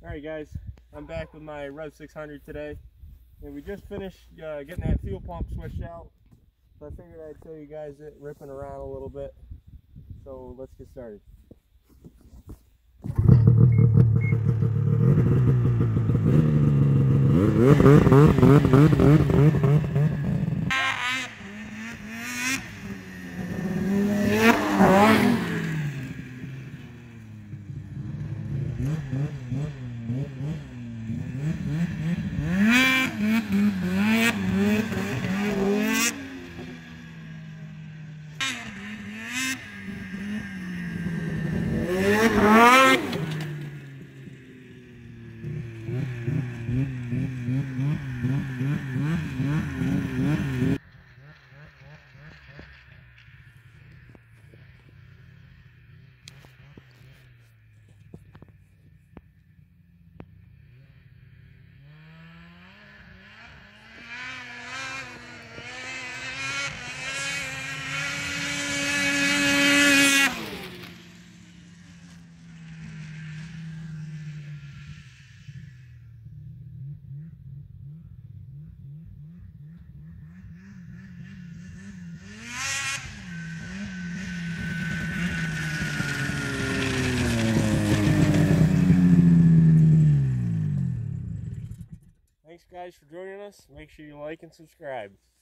Alright guys, I'm back with my Rev 600 today, and we just finished getting that fuel pump switched out, so I figured I'd show you guys it ripping around a little bit. So let's get started. Thanks guys for joining us. Make sure you like and subscribe.